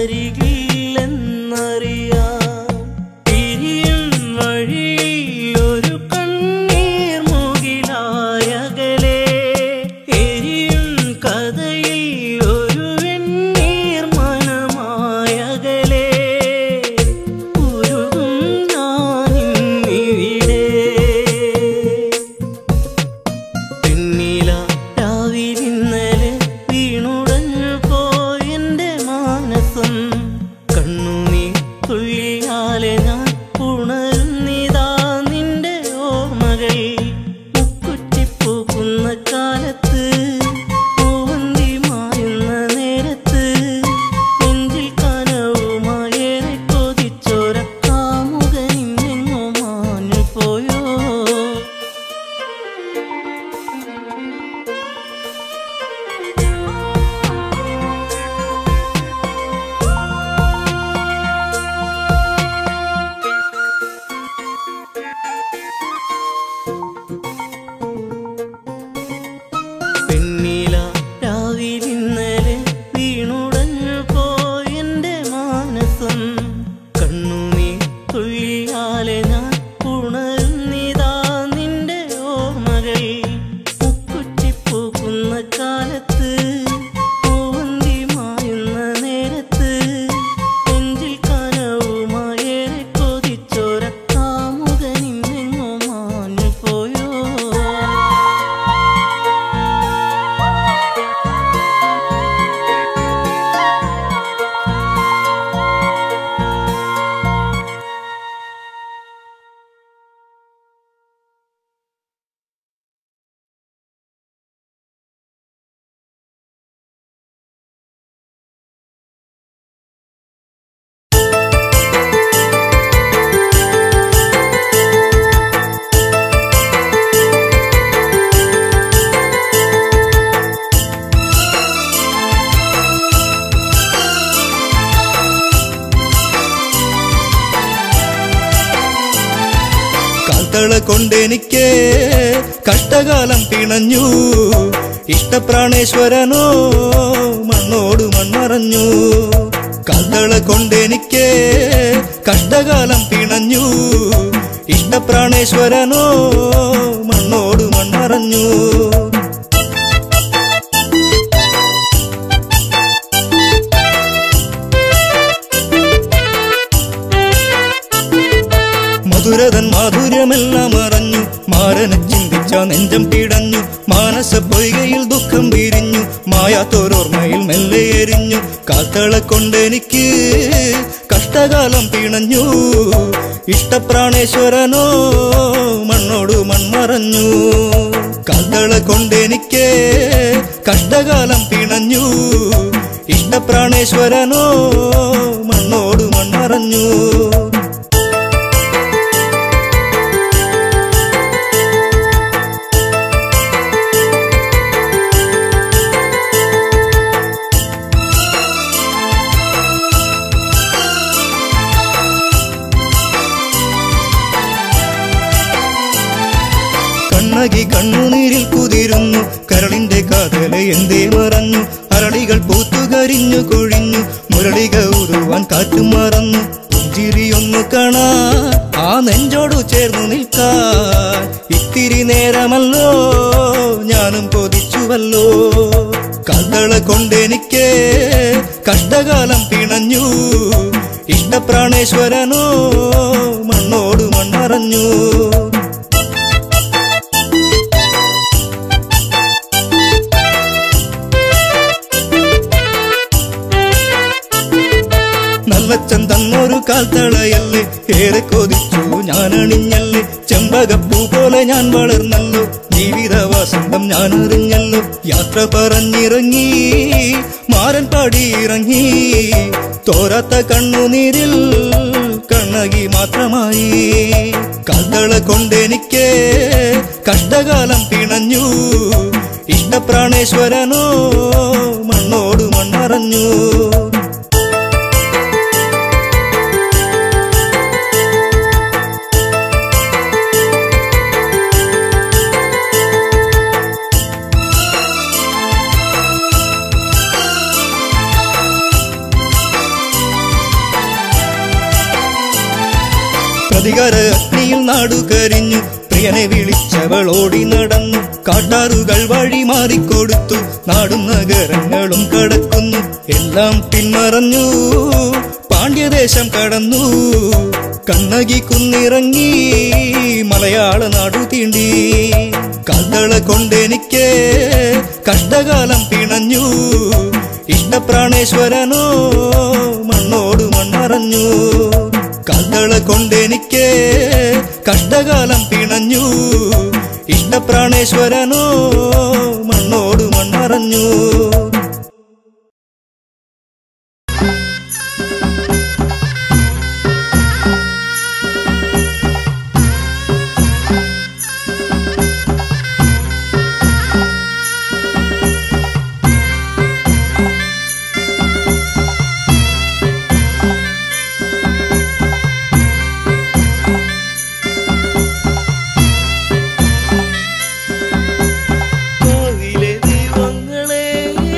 കൊണ്ടെനിക്ക് കഷ്ടകാലം പിണഞ്ഞു ഇഷ്ടപ്രാണേശ്വരനോ മണ്ണോട് മൺമറഞ്ഞു കാൽത്തള കൊണ്ടെനിക്ക് കഷ്ടകാലം പിണഞ്ഞു ഇഷ്ടപ്രാണേശ്വരനോ മണ്ണോട് മൺമറഞ്ഞു മധുരതൻ മാധുര്യമെല്ലാം അറിഞ്ഞു മാരനെ ചിന്തിച്ച നെഞ്ചം പിടഞ്ഞു മാനസ പൊയ്കയിൽ ദുഃഖം വിരിഞ്ഞു മായാത്തോരോർമ്മയിൽ മെല്ലെ എരിഞ്ഞു കാൽത്തള കൊണ്ടെനിക്ക് കഷ്ടകാലം പിണഞ്ഞു ഇഷ്ടപ്രാണേശ്വരനോ മണ്ണോട് മൺമറഞ്ഞു കാൽത്തള കൊണ്ടെനിക്ക് കഷ്ടകാലം പിണഞ്ഞു ഇഷ്ടപ്രാണേശ്വരനോ മണ്ണോട് മൺമറഞ്ഞു കണ്ണകി കണ്ണുനീരിൽ കുതിരുന്നു കരളിന്റെ കാതല എന്തേ മറഞ്ഞു അരളികൾ പൂത്തുകരിഞ്ഞു കൊഴിഞ്ഞു മുരളിക ഊതുവാൻ കാറ്റും മറന്നു പുഞ്ചിരിയൊന്നു കാണാ ആ നെഞ്ചോടു ചേർന്നു നിൽക്കാൻ ഇത്തിരി നേരമല്ലോ ഞാനും കൊതിച്ചുവല്ലോ കാൽത്തള കൊണ്ടെനിക്ക് കഷ്ടകാലം പിണഞ്ഞു ഇഷ്ടപ്രാണേശ്വരനോ മണ്ണോട് മൺമറഞ്ഞു നല്ലച്ചൻ തന്നൊരു കാൽത്തളയല്ലേ ഏറെ കൊതിച്ചു ഞാൻ അണിഞ്ഞല്ലേ ചെമ്പകപ്പൂ പോലെ ഞാൻ വളർന്നല്ലോ ജീവിത വസന്തം ഞാൻ അറിഞ്ഞല്ലോ യാത്ര പറഞ്ഞിറങ്ങി മാരൻ പാടിയിറങ്ങി തോരാത്ത കണ്ണുനീരിൽ കണ്ണകി മാത്രമായി കാൽത്തള കൊണ്ടെനിക്ക് കഷ്ടകാലം പിണഞ്ഞു ഇഷ്ടപ്രാണേശ്വരനോ മണ്ണോട് മൺമറഞ്ഞു അധികാര അഗ്നിയിൽ നാടു കരിഞ്ഞു പ്രിയനെ വിളിച്ചവൾ ഓടി നടന്നു കാട്ടാറുകൾ വഴി മാറിക്കൊടുത്തു നാടും നഗരങ്ങളും കടക്കുന്നു എല്ലാം പിന്മറഞ്ഞു പാണ്ഡ്യദേശം കടന്നു കണ്ണകി കുന്നിറങ്ങി മലയാള നാടു തീണ്ടി കാൽത്തള കൊണ്ടെനിക്ക് കഷ്ടകാലം പിണഞ്ഞു ഇഷ്ടപ്രാണേശ്വരനോ മണ്ണോട് മൺമറഞ്ഞു കാൽത്തള കൊണ്ടെനിക്ക് കഷ്ടകാലം പിണഞ്ഞു ഇഷ്ടപ്രാണേശ്വരനോ മണ്ണോട് മൺമറഞ്ഞു ദൈവങ്ങളെ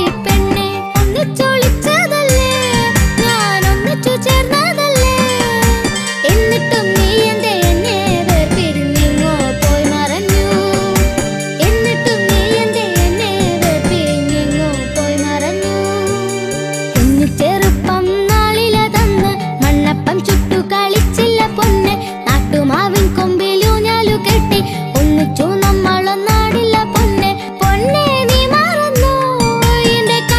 നമ്മളൊന്നാടില്ല പൊന്നെ പൊന്നെ നീ മറന്നു എന്റെ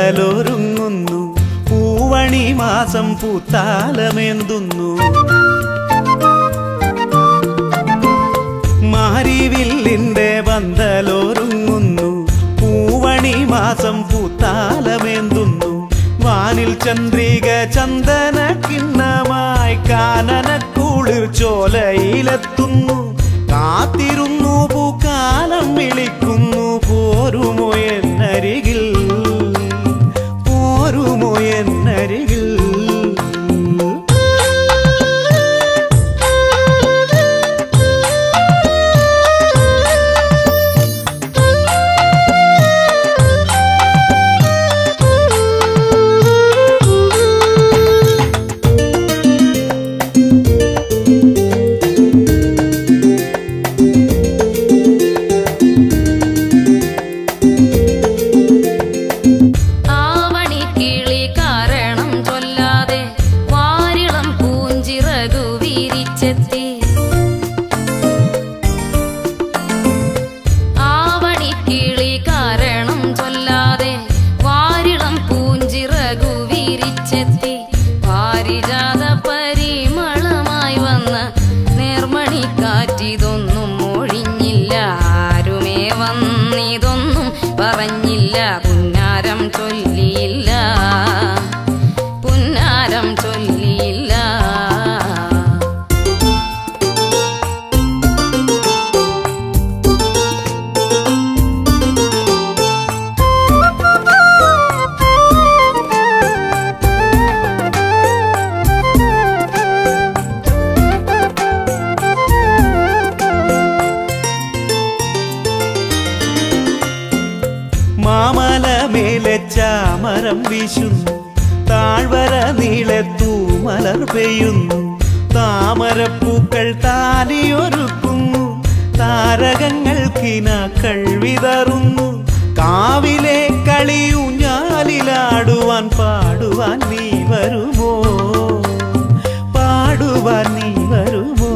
പന്തലൊരുങ്ങുന്നു പൂവണി മാസം പൂത്താലമേന്തുന്നു മാരിവില്ലിന്റെ പന്തലൊരുങ്ങുന്നു പൂവണി മാസം പൂത്താലമേന്തുന്നു വാനിൽ ചന്ദ്രിക ചന്ദന കിണ്ണമായി കാനനക്കുളിർ ചോലയിലെത്തുന്നു കാത്തിരുന്നു പൂക്കാലം വിളിക്കുന്നു പോരുമോ എന്നരികിൽ പോരുമോ എന്നരികിൽ ചാമരം വീശുന്നു താഴ്വര നീളത്തൂമലർ പെയ്യുന്നു താമരപ്പൂക്കൾ താലിയൊരുക്കുന്നു താരകങ്ങൾ കിനാക്കൾ വിതറുന്നു കാവിലെ കളിയൂഞ്ഞാലിലാടുവാൻ പാടുവാൻ നീ വരുമോ പാടുവാൻ നീ വരുമോ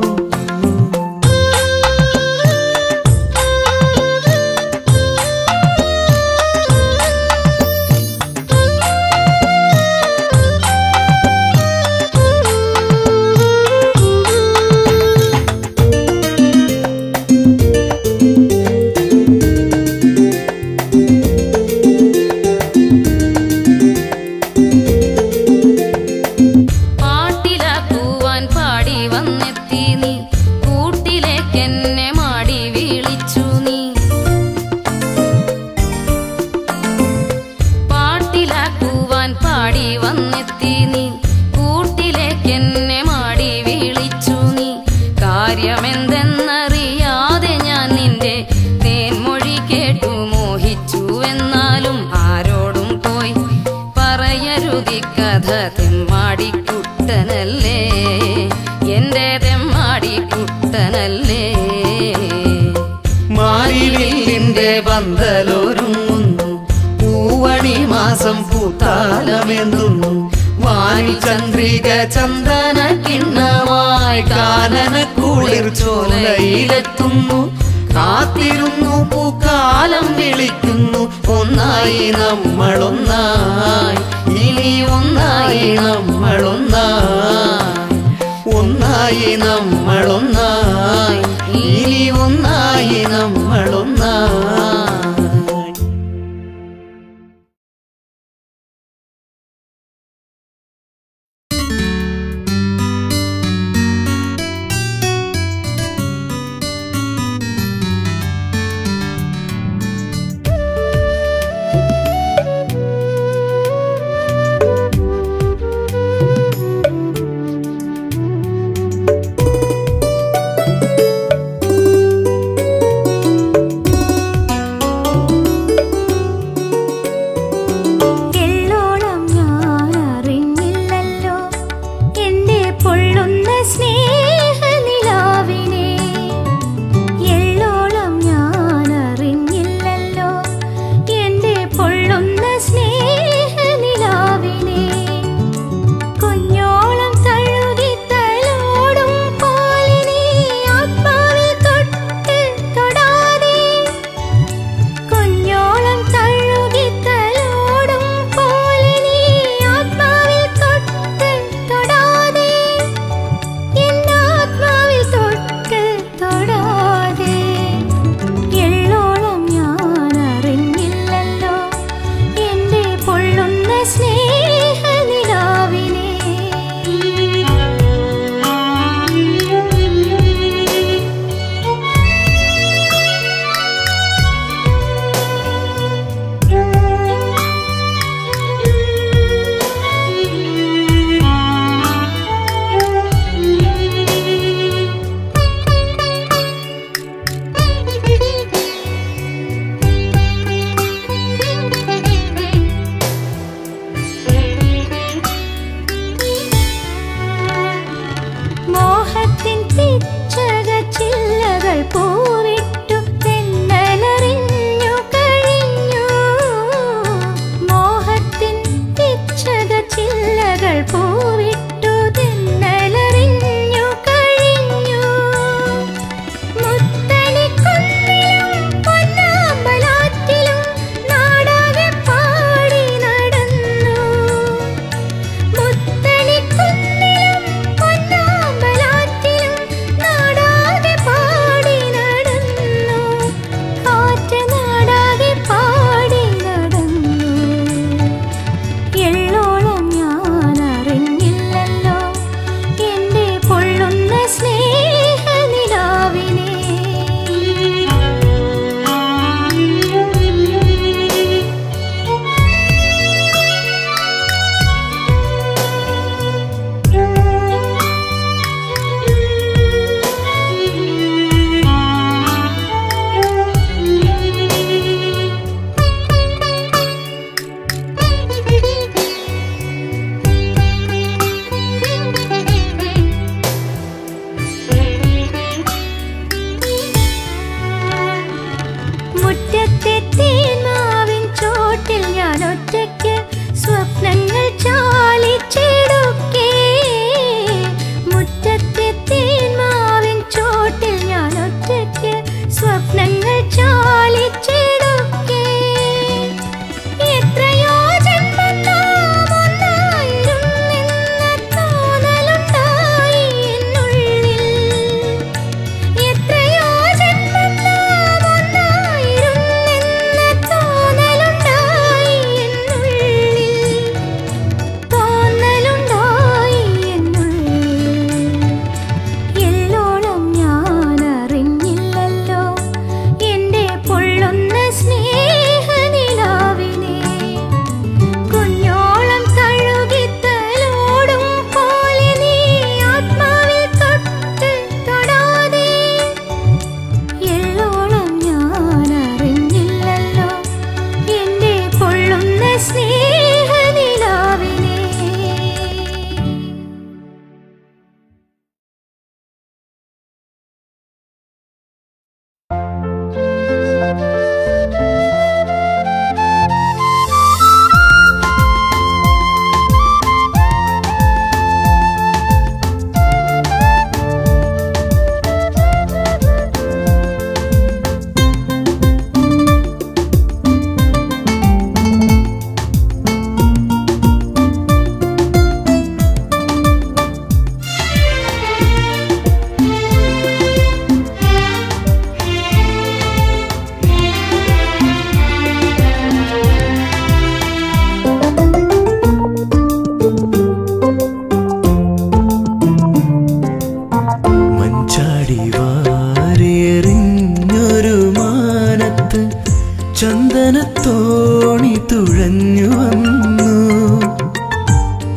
പന്തലൊരുങ്ങുന്നു പൂവണി മാസം പൂത്താലമെന്തുന്നു വാനിൽ ചന്ദ്രിക ചന്ദന കിണ്ണമായി കാനനക്കുളിർ ചോലയിലെത്തുന്നു കാത്തിരുന്നു പൂക്കാലം വിളിക്കുന്നു ഒന്നായി നമ്മളൊന്നായി ഇനി ഒന്നായി നമ്മളൊന്നായി ഒന്നായി നമ്മളൊന്നായി ഇനി ഒന്നായി നമ്മളൊന്നായി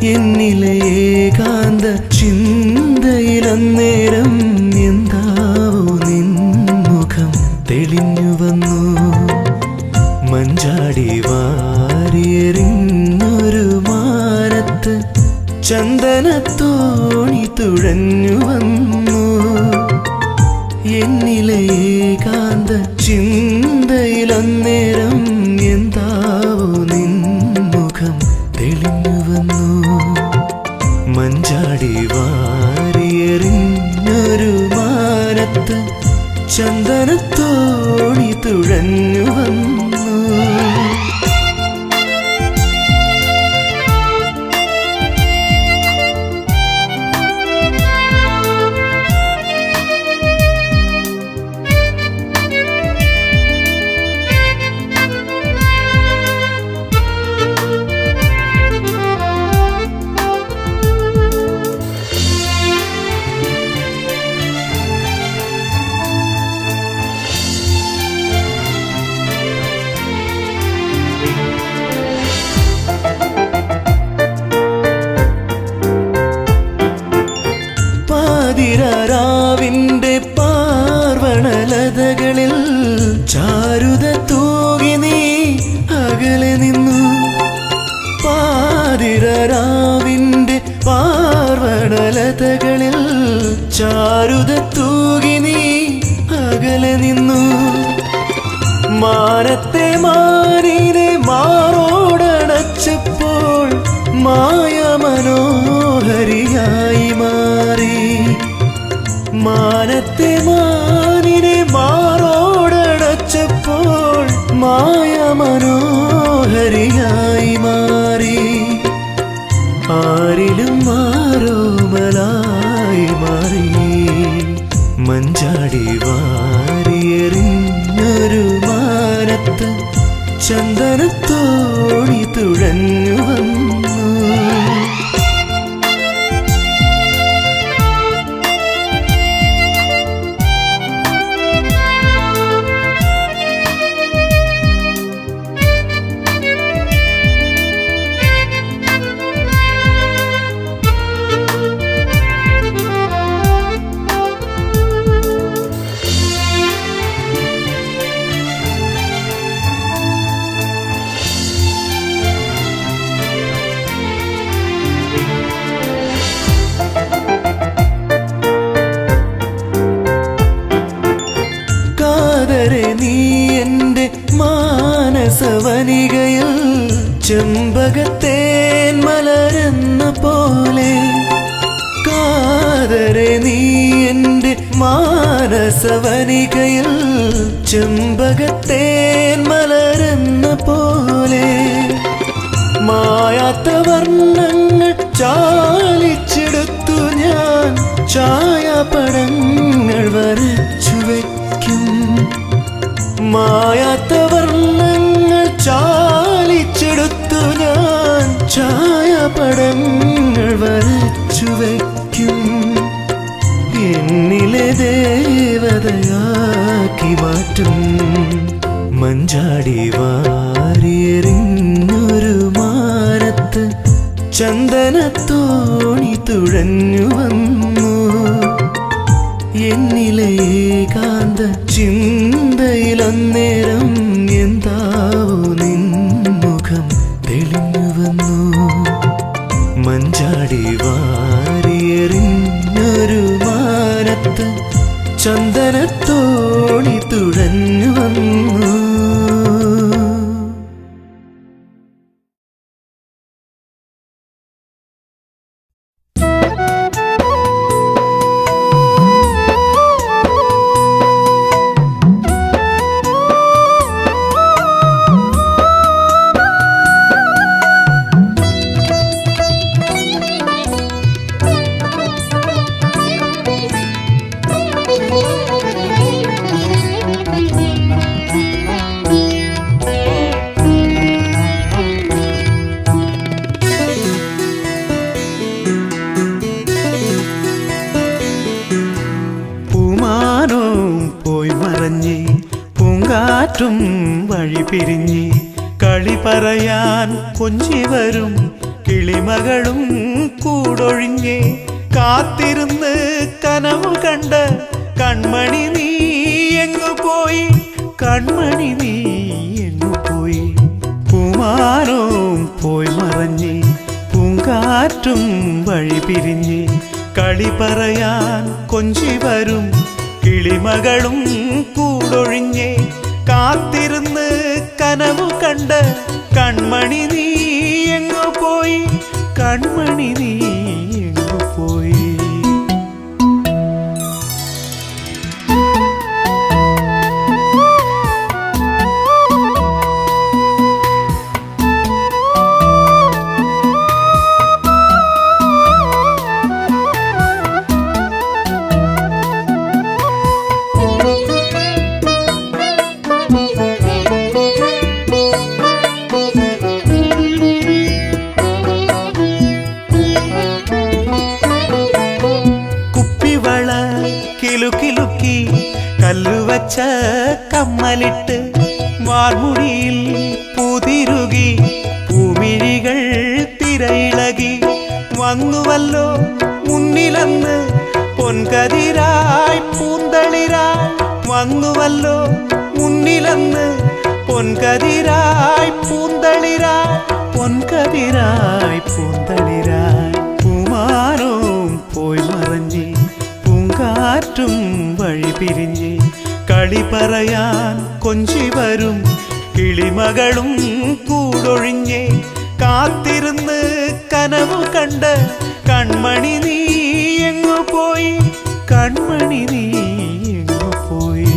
എന്നിലെ ഏകാന്ത ചിന്തയിലന്നേരം എന്താവോ നിൻമുഖം തെളിഞ്ഞു വന്നു. മഞ്ചാടി വാരിയെറിഞ്ഞൊരു മാനത്ത് ചന്ദനത്തോണി തുഴഞ്ഞു വന്നു. എന്നിലെ ഏകാന്ത ചിന്തയിലന്നേരം എന്താവോ നിൻമുഖം തെളിഞ്ഞു വന്നു. മഞ്ചാടി വാരിയെറിഞ്ഞൊരു മാനത്ത് ചന്ദനത്തോണി തുഴഞ്ഞു വന്നു. പാതിരാവിന്റെ പാർവണലതകളിൽ ചാരുത തൂകി നീ അകലെ നിന്നു. പാതിരാവിന്റെ പാർവണലതകളിൽ ചാരുത തൂകി നീ അകലെ നിന്നു. മാനത്തെ മാനിനെ മാറോടണച്ചപ്പോൾ മായ മനോഹരിയായി മാറി. മാനത്തെ മാനിനെ മാറോടണച്ചപ്പോൾ മായ മനോഹരിയായി മാറി. ആരിലും മാറോമലായി മാറി. മഞ്ചാടി വാരിയെറിഞ്ഞൊരു മാനത്ത് ചന്ദനത്തോണി തുഴഞ്ഞു വന്നു. നീ എന്റെ മാനസവനികയിൽ ചെമ്പകത്തേൻ മലരെന്ന പോലെ. കാതരെ നീ എന്റെ മാനസവനികയിൽ ചെമ്പകത്തേൻ മലരെന്ന പോലെ. മായാത്ത വർണ്ണങ്ങൾ ചാലിച്ചെടുത്തു ഞാൻ ഛായാപടങ്ങൾ വരച്ചു വയ്ക്കും. മായാത്ത വർണ്ണങ്ങൾ ചാലിച്ചെടുത്തു ഞാൻ ഛായാപടങ്ങൾ വരച്ചു വയ്ക്കും. എന്നിലെ ദേവതയാക്കി മാറ്റും. മഞ്ചാടി വാരിയെറിഞ്ഞൊരു മാനത്ത് ചന്ദനത്തോണി തുഴഞ്ഞു വന്നു. എന്നിലെ ഏകാന്ത ചിന്തയിലന്നേരം എന്താവോ നിൻമുഖം തെളിഞ്ഞു വന്നു. മഞ്ചാടി വാരിയെറിഞ്ഞൊരു മാനത്ത് ചന്ദനത്തോണി തുഴഞ്ഞു വന്നു. വഴി പിരിഞ്ഞ് കളി പറയാൻ കൊഞ്ചി വരും കിളിമകളും കൂടൊഴിഞ്ഞേ കാത്തിരുന്ന് കനവ് കണ്ട കൺമണി നീ എങ്ങു പോയി കൺമണി നീ എങ്ങു പോയി പൂമാനവും പോയി മറഞ്ഞേ പൂങ്കാറ്റും വഴി പിരിഞ്ഞേ കളി പറയാൻ കൊഞ്ചി വരും കിളിമകളും കൂടൊഴിഞ്ഞേ കാത്തിരുന്ന് കനവ് കണ്ട കൺമണി നീ എങ്ങു പോയി കൺമണി നീ എങ്ങു പോയി കിലുക്കി കല്ലുവച്ച കമ്മലിട്ട് മാർമുടിയിൽ പൂതിരുകി പൂമിഴികൾ തിരയിളകി വന്നുവല്ലോ മുന്നിലന്ന് പൊൻകതിരായി പൂന്തളിരായി വന്നുവല്ലോ മുന്നിലന്ന് പൊൻകതിരായി പൂന്തളിരായി പൊൻകതിരായി പൂന്തളിരായി പൂമാനവും പോയി മറഞ്ഞേ കാറ്റും വഴി പിരിഞ്ഞേ കളി പറയാൻ കൊഞ്ചി വരും കിളിമകളും കൂടൊഴിഞ്ഞേ കാത്തിരുന്ന് കനവ് കണ്ട കൺമണി നീ എങ്ങു പോയി കൺമണി നീ എങ്ങു പോയി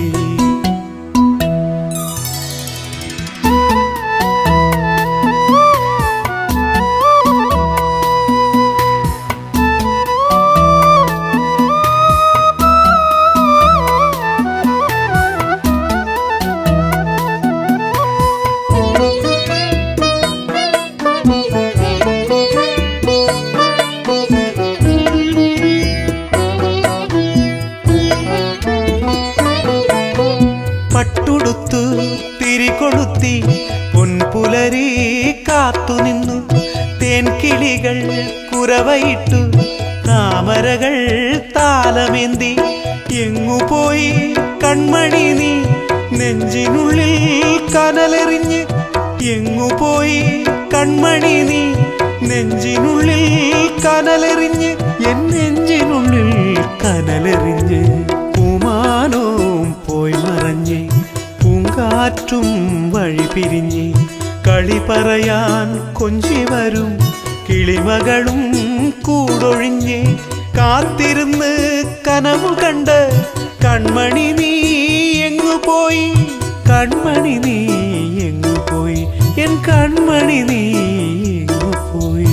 പട്ടുടുത്തു തിരികൊളുത്തി പൊൻപുലരി കാത്തുനിന്നു തേൻകിളികൾ കുരവയിട്ടു താമരകൾ താലമേന്തി എങ്ങുപോയി കൺമണി നീ നെഞ്ചിനുള്ളിൽ കനലെറിഞ്ഞ് എങ്ങുപോയി കൺമണി നീ നെഞ്ചിനുള്ളിൽ കനലെറിഞ്ഞ് എൻ നെഞ്ചിനുള്ളിൽ കനലെറിഞ്ഞ് പൂമാനവും പോയി മറഞ്ഞേ പൂങ്കാറ്റും വഴി പിരിഞ്ഞേ കളി പറയാൻ കൊഞ്ചി വരും കിളിമകളും കൂടൊഴിഞ്ഞേ കാത്തിരുന്ന് കനവ് കണ്ട് കൺമണി നീ എങ്ങു പോയി കൺമണി നീ എങ്ങു പോയി എൻ കൺമണി നീ എങ്ങു പോയി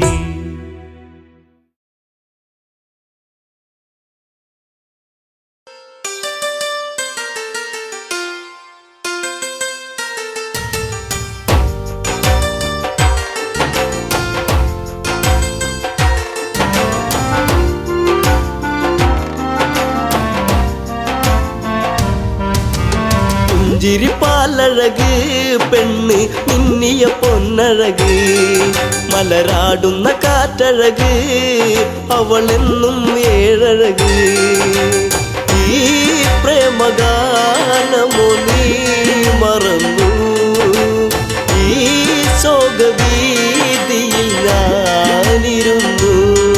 ചിരിപ്പാലഴക് പെണ്ണ് മിന്നിയ പൊന്നഴക് മലരാടുന്ന കാറ്റഴക് അവളെന്നും ഏഴഴക് ഈ പ്രേമഗാനമോ നീ മറന്നു ഈ ശോകവീതിയിൽ ഞാനിരുന്നു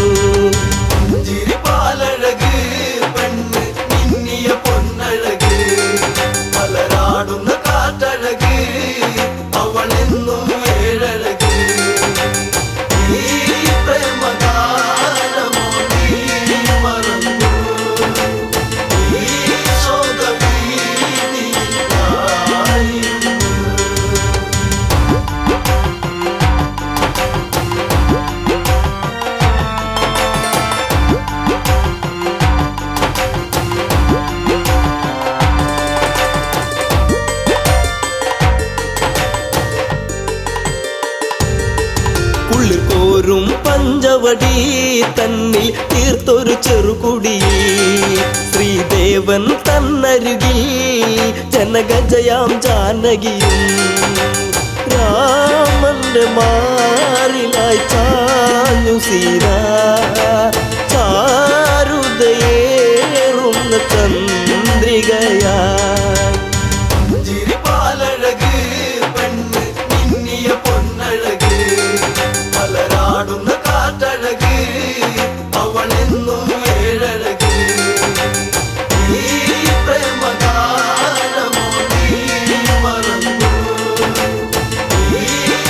ചിരിപ്പാലഴക് പെണ്ണ് മിന്നിയ പൊന്നഴക് മലരാടുന്ന കാറ്റഴക് അവളെന്നും ഏഴഴക് ഈ പ്രേമഗാനമോ നീ മറന്നു ഈ ശോകവീതിയിൽ ഞാനിരുന്നു കോരും പഞ്ചവടി തന്നിൽ തീർത്തൊരു ചെറുകുടി ശ്രീദേവൻ തന്നരുകിൽ ജനകജയാം ജാനകിയും രാമൻ മാന്റെ മാറിലായി ചാഞ്ഞു സീന ചാരുതയേറുന്ന ചന്ദ്രികയാ ചിരിപ്പാലഴക് പെണ്ണ് മിന്നിയ പൊന്നഴക് മലരാടുന്ന കാറ്റഴക് അവളെന്നും ഏഴഴക് ഈ പ്രേമഗാനമോ നീ മറന്നു ഈ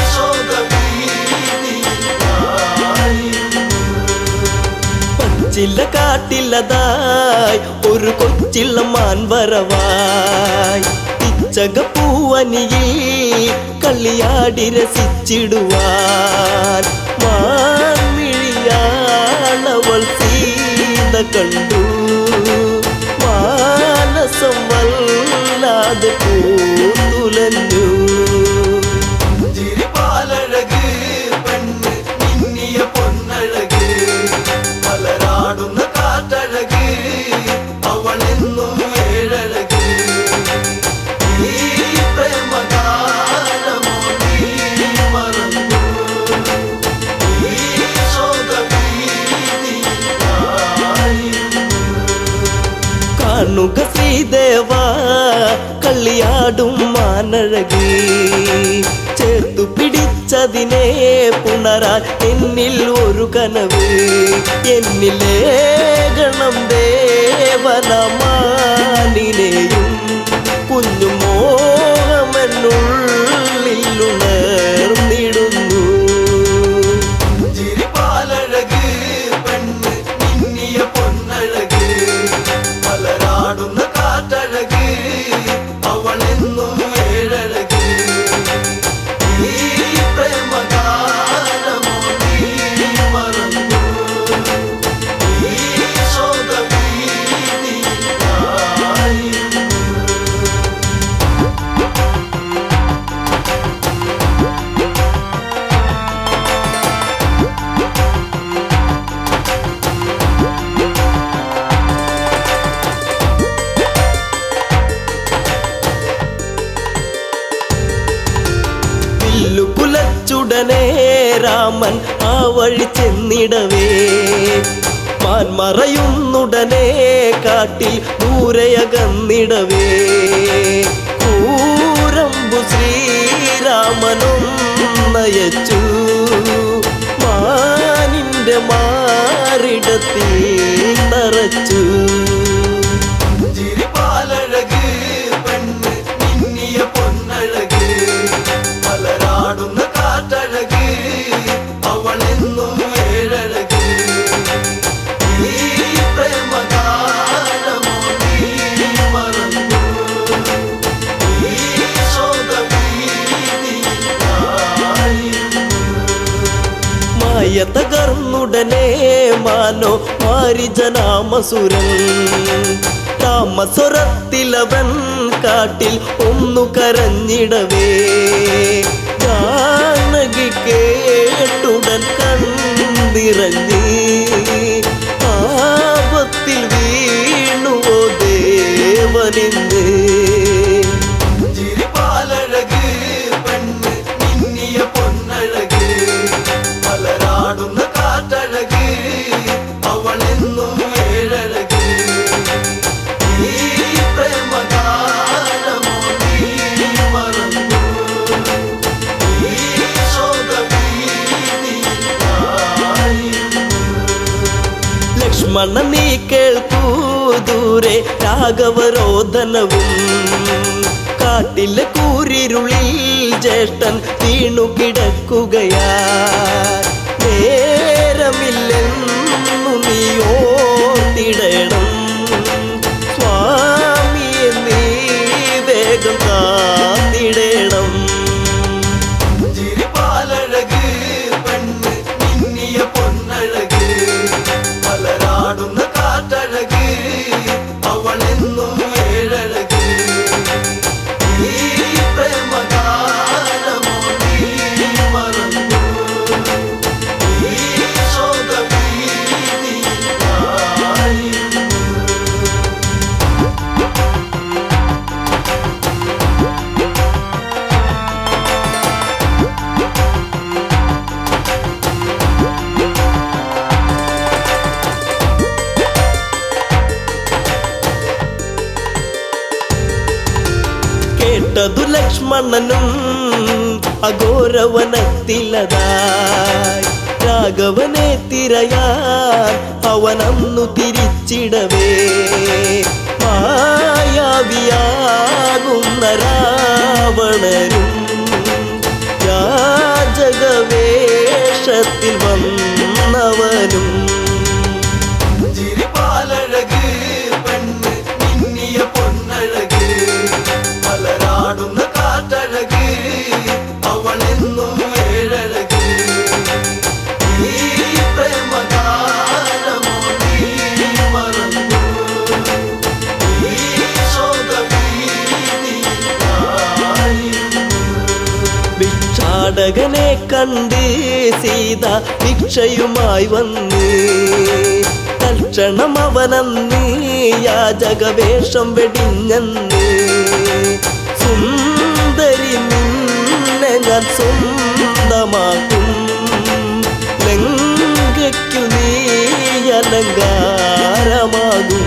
ശോകവീതിയിലായിരുന്നു പച്ചില്ല കാട്ടില്ലതായി ഒരു കൊച്ചിള്ള മാൻവരവായി പിച്ചകപ്പൂവനിയിൽ കളിയാടി രസിച്ചിടുവാൻ മാൻമിഴിയാണവൾ സീത കണ്ടു മാനസം വല്ലാതെ പൂത്തുലഞ്ഞു ചിരിപ്പാലഴക് പെണ്ണ് മിന്നിയ പൊന്നഴക് മലരാടുന്ന കാറ്റഴക് അവളെന്നും ഏഴഴക് ഈ പ്രേമഗാനമോ നീ മറന്നു ഈ ശോകവീതിയിലായിരുന്നു കാണുക ശ്രീദേവ കളിയാടും മാനഴകി ചേർത്തു പിടിച്ചതിനെ പുണരാൻ എന്നിൽ ഒരു കനവ് എന്നിലേ ഗണം ദേവനമാനിനെയും കുഞ്ഞു മോഹമെന്നുള്ളിലുണർന്നിടുന്നു ചിരിപ്പാലഴക് പെണ്ണ് മിന്നിയ പൊന്നഴക് മലരാടുന്ന കാറ്റഴക് അവളെന്നും ഏഴഴക് ഈ പ്രേമഗാനമോ നീ മറന്നു ഈ ശോകവീതിയിലായിരുന്നു പുലച്ചുടനെ രാമൻ ആ വഴി ചെന്നിടവേ മാൻമറയുന്നുടനെ കാട്ടിൽ ദൂരയകന്നിടവേ കൂരമ്പു ശ്രീരാമനും നയച്ചു മാനിന്റെ മാറിടത്തിൽ തറച്ചു ചിരിപ്പാലഴക് പെണ്ണ് മിന്നിയ പൊന്നഴക് മലരാടുന്ന കാറ്റഴക് അവളെന്നും ഏഴഴക് ഈ പ്രേമഗാനമോ നീ മറന്നു ഈ ശോകവീതിയിലായിരുന്നു മായ തകർന്നുടനെ മാനോ മാരിജനാമസുരൻ താമസ്വരത്തിലവൻ കാട്ടിൽ ഒന്നു കരഞ്ഞിടവേ ജാനകി കേട്ടുടൻ കണ്ണിറങ്ങി ആപത്തിൽ വീണുവോ ദേവനിന്ന് ചിരിപ്പാലഴക് പെണ്ണ് മിന്നിയ പൊന്നഴക് മലരാടുന്ന കാറ്റഴക് അവളെന്നും ഏഴഴക് ഈ പ്രേമഗാനമോ നീ മറന്നു ഈ ശോകവീതിയിലായിരുന്നു ലക്ഷ്മണ നീ കേൾക്കൂ ദൂരെ രാഘവരോധനവും കാട്ടിലെ കൂരിരുളിൽ ജ്യേഷ്ഠൻ വീണു കിടക്കുകയാ നേരമില്ലെന്നു നീ ഓർത്തിടണം സ്വാമിയെ നീ വേഗം കാത്തിടണം ചിരിപ്പാലഴക് പെണ്ണ് മിന്നിയ പൊന്നഴക് മലരാടുന്ന കാറ്റഴക് അവളെന്നും ഏഴഴക് ഈ പ്രേമഗാനമോ നീ മറന്നു ഈ വിട്ടതു ലക്ഷ്മണനും അഘോരവനത്തിലതായി. രാഘവനെ തിരയാൻ അവനന്നു തിരിച്ചിടവേ മായാവിയാകുന്ന രാവണനും യാചകവേഷത്തിൽ വന്നവനും ചിരിപാലഴക് പെണ്ണ് മിന്നിയ പൊന്നഴക് മലരാടുന്ന കാറ്റഴക് അവളെന്നും ഏഴഴക് ഈ പ്രേമഗാനമോ നീ മറന്നു ഈ ശോകവീതിയിലായിരുന്നു. ഭിക്ഷാടകനെ കണ്ട് സീത ഭിക്ഷയുമായി വന്ന് തൽക്ഷണം അവനന്ന് യാചകവേഷം വെടിഞ്ഞന്ന് സുന്ദരി നിന്നെ ഞാൻ സ്വന്തമാക്കും ലങ്കയ്ക്കു നീ അലങ്കാരമാകും.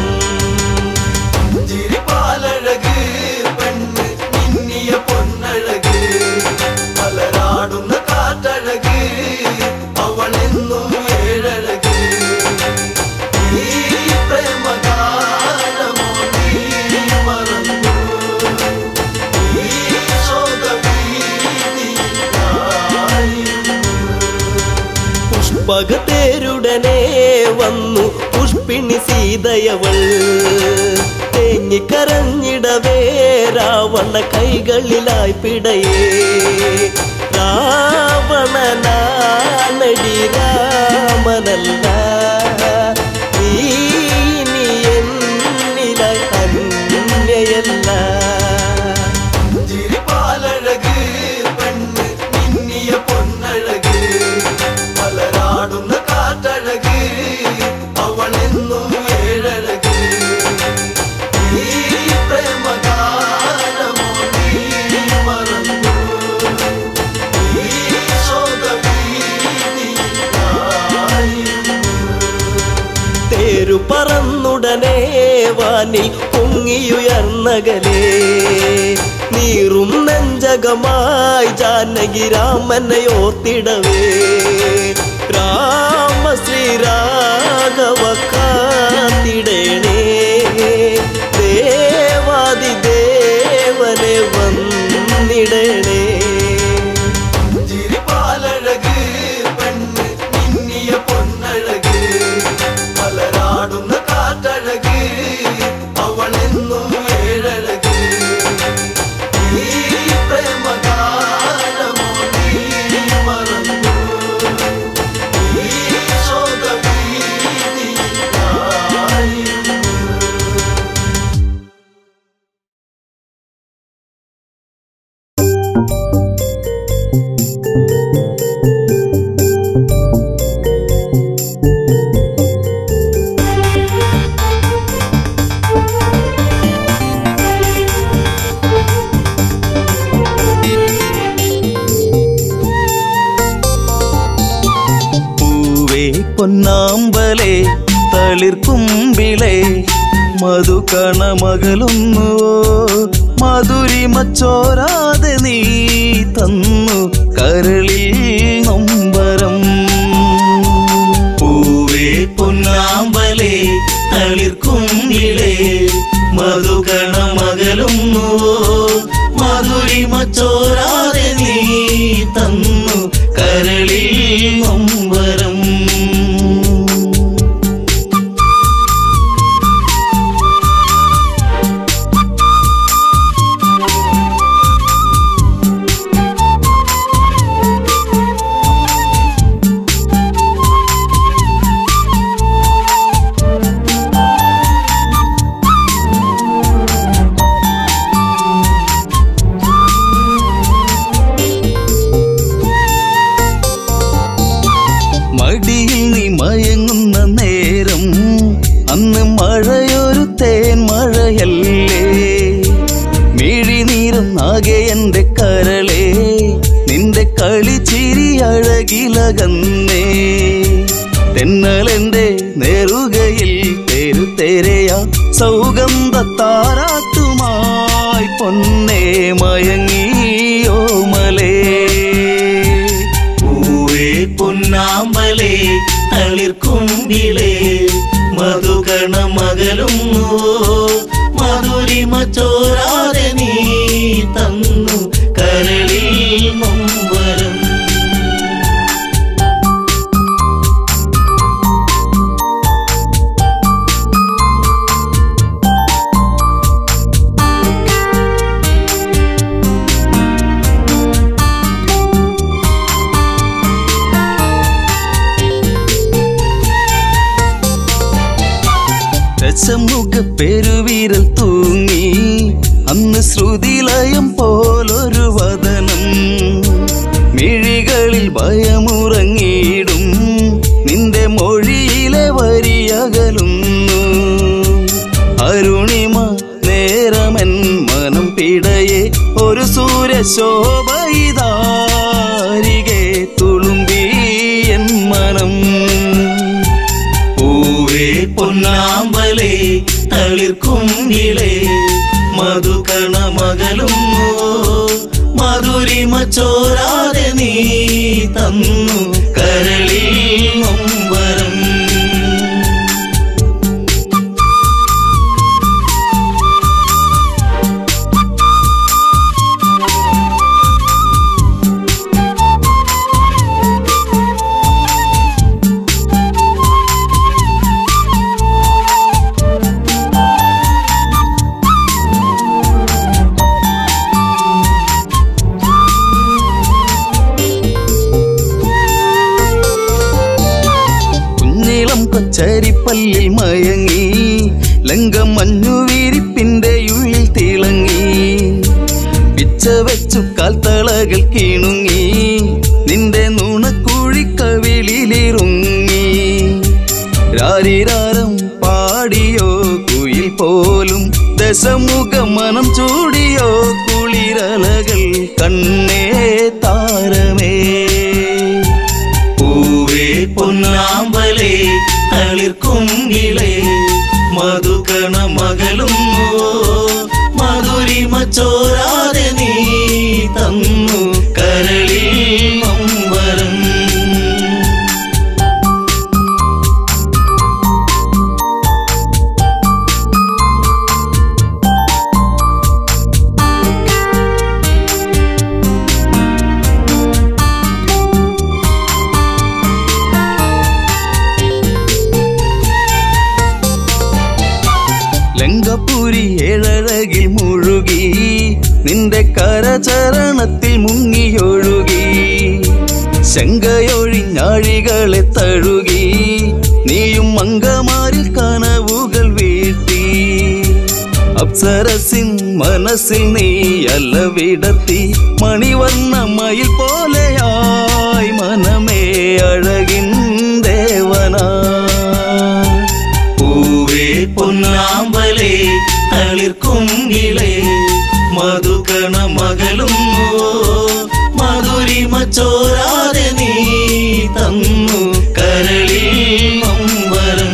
ചിരിപാലഴക് പെണ്ണ് മിന്നിയ പൊന്നഴക് മലരാടുന്ന കാറ്റഴക് അവളെന്നും ഏഴഴക് ഈ പ്രേമഗാനമോ നീ മറന്നു ഈ ശോകവീതിയിലായിരുന്നു. പുഷ്പകത്തേരുടനെ വന്നു പുഷ്പിണി സീതയവൾ തേങ്ങിക്കരഞ്ഞിടവേ രാവണ കൈകളിലായി പിടയേ രാവണനാണടി രാമനല്ല നീ ഇനി എന്നിലായി അന്യയല്ല. ചിരിപാലഴക് പെണ്ണ് മിന്നിയ പൊന്നഴക് മലരാടുന്ന കാറ്റഴക് അവളെന്നും ഏഴഴക് ഈ പ്രേമഗാനമോ നീ മറന്നു ഈ ശോകവീതിയിലായിരുന്നു. തേരു പറന്നുടനെ വാനിൽ പൊങ്ങിയുയർന്നകലേ നീറും നെഞ്ചകമായി ജാനകി രാമനെ ഓർത്തിടവേ രാമ ശ്രീരാഘവ കാത്തിടേണേ ദേവാദിദേവനെ വന്നിടണേ. ചിരിപാലഴക് പെണ്ണ് മിന്നിയ പൊന്നഴക് മലരാടുന്ന കാറ്റഴക് അവളെന്നും ഏഴഴക് ഈ പ്രേമഗാനമോ നീ മറന്നു ഈ ശോകവീതിയിലായിരുന്നു. പൂവേ പൊന്നാമ്പലേ തളിർക്കുമ്പിളേ മധുകണമകലുന്നുവോ മധുരിമച്ചോരാതെ നീ തന്നു കരളിൽ നൊമ്പരം. പൂവേ പൊന്നാമ്പലേ തളിർക്കുമ്പിളേ മധുകണമകലുന്നുവോ മധുരിമച്ചോരാതെ നീ തന്നു കരളിൽ നൊമ്പരം. ആകെ എന്റെ കരളേ നിന്റെ കളിച്ചിരി അഴകിലകന്നേ തെന്നലെന്റെ നേറുകയിൽ തെരുതെരയാ സൗഗന്ധ താരാട്ടുമായി പൊന്നേ മയങ്ങിയോ മലേ പൂവേ പൊന്നാമ്പലേ തളിർക്കുമ്പിളേ മധുകണ മകളുന്നു മധുരിമ ചോരാതെ നീ തന്നു കരളിൽ നൊമ്പരം ദശമുഖ പെരുവിരൽ തൂങ്ങി അന്ന് ശ്രുതിലയം പോലൊരു വദനം മിഴികളിൽ ഭയമുറങ്ങിയിടും നിന്റെ മൊഴിയിലെ വരിയകലുന്നു അരുണിമ നേരമൻ മനം പിടയെ ഒരു സൂര്യശോഭയിതാരികെ തുളുമ്പി എൻ മനം പൂവേ പൊന്നാമ്പലേ തളിർക്കുമ്പിളേ മധുകണ മകളുന്നു മധുരിമ ചോരാതെ നീ തന്നു കരളിൽ നൊമ്പരം കൊച്ചരിപ്പല്ലിൽ മയങ്ങി ലങ്കം മഞ്ഞുവിരിപ്പിന്റെ ഉള്ളിൽ തിളങ്ങി പിച്ച വെച്ചു കാൽത്തളകൾ കീണുങ്ങി നിന്റെ നുണക്കുഴിക്കവിളിലിറുങ്ങി രാരിരാരം പാടിയോ കുയിൽ പോലും ദശമുഖ മനം ചൂടിയോ കുളിരലകൾ കണ്ണേ താരമേ പൂവേ പൊന്നാമ്പലേ തളിർക്കുമ്പിളേ മധുകണ മകളുന്നു മധുരിമ ചോരാതെ നീ തന്നു കരളിൽ നൊമ്പരം ലങ്കപുരി ഏഴഴകിൽ മുഴുകി നിന്റെ കരചരണത്തിൽ മുങ്ങിയൊഴുകി ശങ്കയൊഴിഞ്ഞാഴികളെ തഴുകി നീയും മങ്കമാരിൽ കനവുകൾ വീഴ്ത്തി അപ്സരസിൻ മനസ്സിൽ നീ അലവിടത്തി മണിവർണ്ണ മയിൽ പോലെയായി മനമേ അഴകിൻ ദേവനാ പൂവേ പൊന്നാമ്പലേ തളിർക്കുമ്പിളേ മധുകണ മകളുന്നു മധുരിമ ചോരാതെ നീ തന്നു കരളിൽ നൊമ്പരം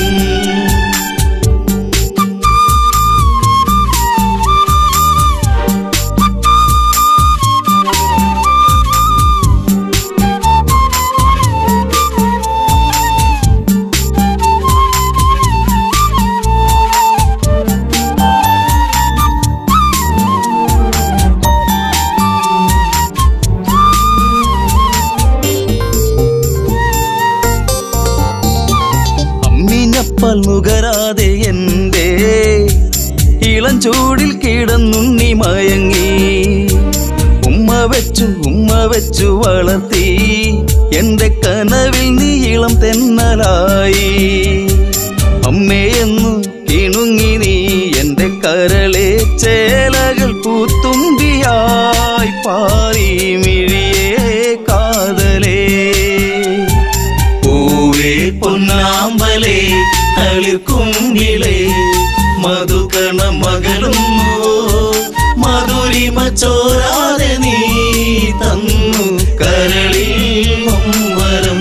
അമ്മിഞ്ഞപ്പാൽ നുകരാതെ എൻ്റെ ഇളം ചൂടിൽ കിടന്നുണ്ണി മയങ്ങി ഉമ്മ വെച്ചു വളർത്തി എൻ്റെ കനവിൽ നീ ഇളം തെന്നലായി അമ്മയെന്നു കിണുങ്ങി നീ എൻ്റെ കരളെ ചേലകൾ പൂത്തുമ്പിയായി പാറി മിഴിയേ കാതലേ പൂവേ പൊന്നാമ്പലേ തളിർക്കുമ്പിളേ മധുകണ മകളുന്നു മധുരിമ ചോരാതെ നീ തന്നു കരളിൽ നൊമ്പരം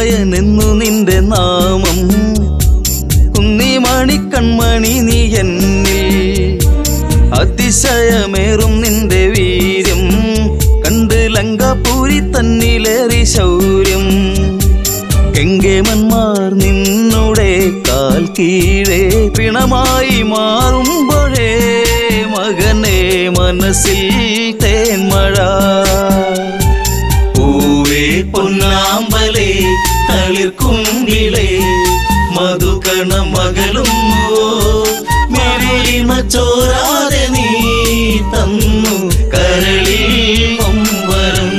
അതിശയനെന്നു നിന്റെ നാമം കുന്നി മണിക്കൺമണി നീ എന്നിൽ അതിശയമേറും നിന്റെ വീര്യം കണ്ട് ലങ്കാപുരി തന്നിലേറി ശൗര്യം കെങ്കേമന്മാർ നിന്നുടെ കാൽ കീഴേ പിണമായി മാറുമ്പോഴേ മകനെ മനസ്സിൽ തേന്മഴ പൂവേ പൊന്നാമ്പലേ തളിർക്കുമ്പിളേ മധുകണ മകളുന്നോ മെറിമ ചോരാതെ നീ തന്നു കരളിൽ ഒമ്പരം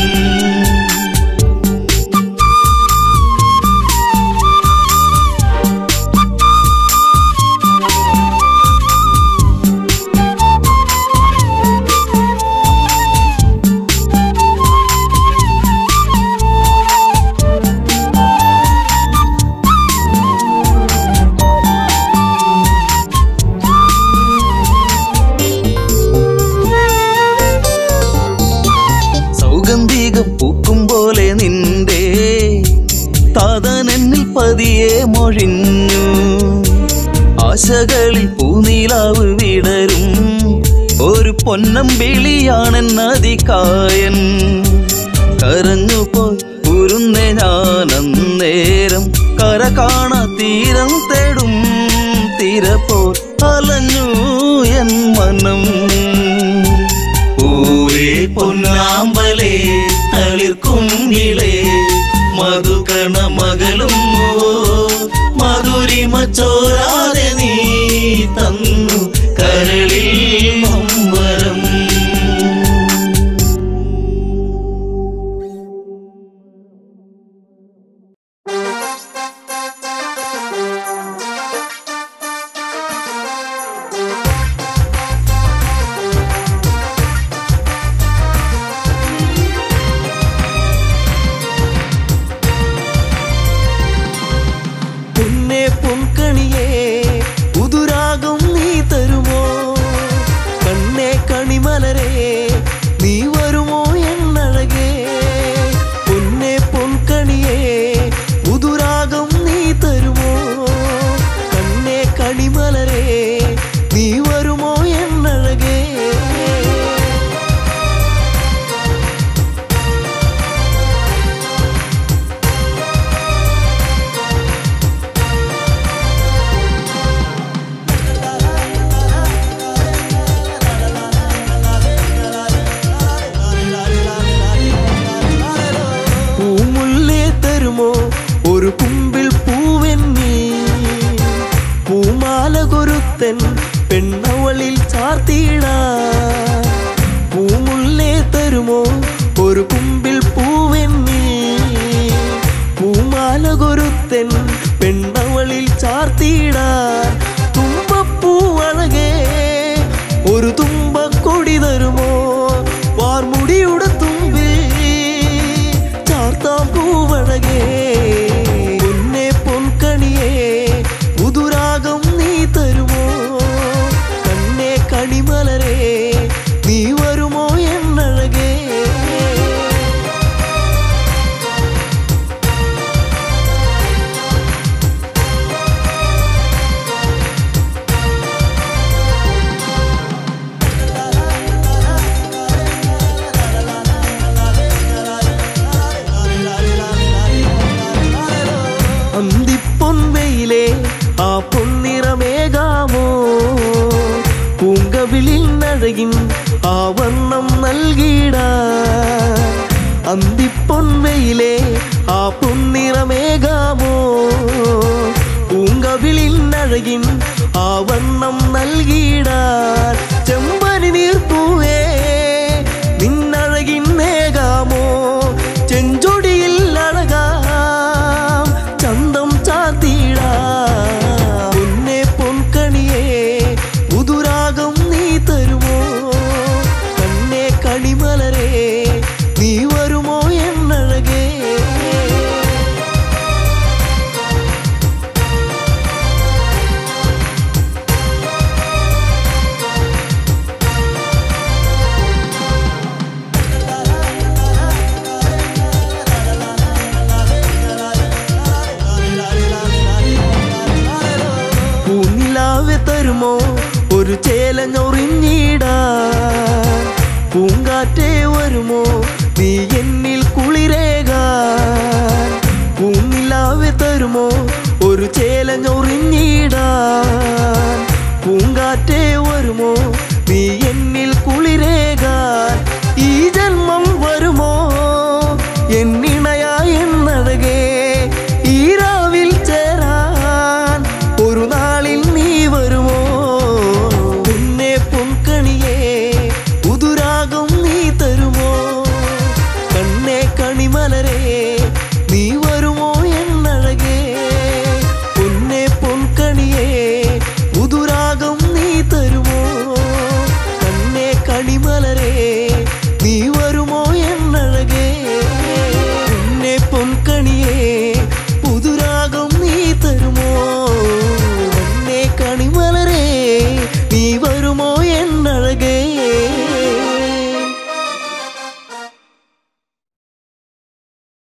പൂക്കും പോലെ നിന്റെ താതനെന്നിൽ പതിയെ മൊഴിഞ്ഞു ആശകളിൽ പൂനീലാവ് വിടരും ഒരു പൊന്നമ്പിളിയാണെന്നതികായൻ കരഞ്ഞുപോയി ഉരുന്നേ ഞാനന്നേരം കര കാണാ തീരം തേടും തീരപ്പോൾ അലഞ്ഞു എൻ മനം പൂവേ പൊന്നാമ്പലേ തളിർക്കുമ്പിളേ മധുകണ മകളുന്നോ മധുരിമ ചോരാതെ നീ തന്നു കരളിൽ ഒമ്പരം പെണ്ണവളിൽ ചാർത്തിട പൂമുല്ലേ തരുമോ ഒരു കുമ്പിൽ പൂവെന്നി പൂമാല കൊരുത്തൻ പെണ്ണവളിൽ ചാർത്തിട തുമ്പപ്പൂവഴകേ ഒരു തുമ്പക്കൊടി തരുമോ വാർമുടിയുടെ തുമ്പിൽ ചാർത്താം പൂവഴകേ പൊന്നെ പൊൻകണിയേ പുതുരാഗം നീ തരുമോ കണ്ണേ കണിമലരേ നീ വരുമോ എന്നഴകേ അന്തിപ്പൊൻവെയിലേ ആ പൊന്നിറമേകാമോ പൂങ്കവിളിൽ നഴകിൻ ആ വർണ്ണം നൽകിട അന്തിപ്പൊൻവെയിലേ ആ പൊന്നിറമേകാമോ പൂങ്കവിളിൽ നഴകിൻ ആ വർണ്ണം നൽകിട ചെമ്പനി നീർപ്പൂവേ നിന്നഴകിൻ മേകാമോ ചെഞ്ചൊടിയിൽ അഴകാം ചന്തം ചാത്തിട പൊന്നെ പൊൻകണിയേ പുതുരാഗം നീ തരുമോ കണ്ണേ കണിമലരേ നീ വരുമോ എന്നഴകേ ചേലഞ്ഞൊറിഞ്ഞിടാൻ പൂങ്കാറ്റേ വരുമോ നീ എന്നിൽ കുളിരേകാൻ പൂനിലാവെ തരുമോ ഒരു ചേലഞ്ഞൊറിഞ്ഞിടാൻ പൂങ്കാറ്റേ വരുമോ നീ എന്നിൽ കുളിരേകാൻ ഈ ജന്മം വരുമോ എന്നിണയായി എന്നഴകേ ഈ രാവിൽ ചേരാൻ ഒരു നാളിൽ നീ വരുമോ പൊന്നേ പൊൻകണിയേ പുതുരാഗം നീ തരുമോ കണ്ണേ കണിമലരേ നീ വരുമോ എന്നഴകേ പൊന്നേ പൊൻകണിയേ പുതുരാഗം നീ തരുമോ കണ്ണേ കണിമലരേ നീ